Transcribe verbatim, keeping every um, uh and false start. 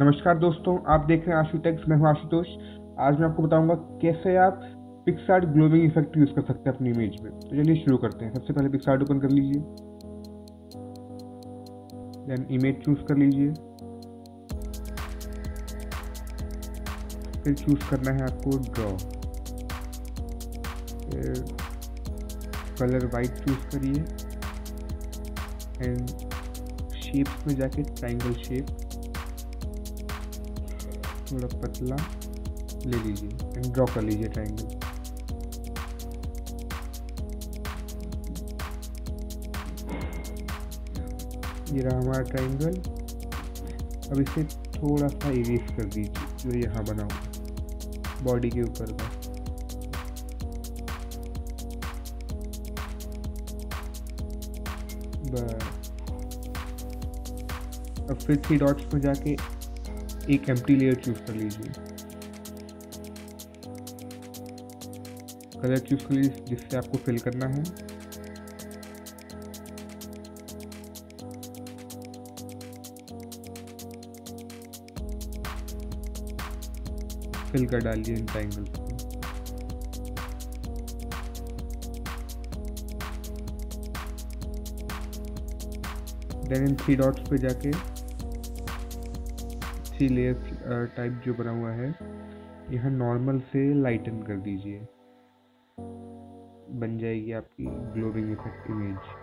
नमस्कार दोस्तों, आप देख रहे हैं आशु टेक्स। मैं हूं आशुतोष। आज मैं आपको बताऊंगा कैसे आप पिक्सआर्ट ग्लोबिंग इफेक्ट यूज़ कर सकते हैं अपनी इमेज में। तो चलिए शुरू करते हैं। सबसे पहले पिक्सआर्ट ओपन कर लीजिए, देन इमेज चूज कर लीजिए, फिर चूज करना है आपको ड्रॉ, फिर कलर वाइट चूज करिए एंड शेप्स में जाके ट्राइंगल शेप थोड़ा पतला ले लीजिए एंड ड्रॉ कर लीजिए ट्राइंगल। ये रहा हमारा ट्राइंगल। अब इसे थोड़ा सा इरेज कर दीजिए जो यहाँ बना हुआ बॉडी के ऊपर का। बस अब फिर थ्री डॉट्स में जाके एक एम्प्टी लेयर चूज कर लीजिए, कलर चूज कर लीजिए जिससे आपको फिल करना है। फिल कर डालिए इन ट्राइंगल्स को। देन इन थ्री डॉट्स पे जाके थ्री लेयर टाइप जो बना हुआ है यहाँ नॉर्मल से लाइटन कर दीजिए। बन जाएगी आपकी ग्लोबिंग इफेक्ट इमेज।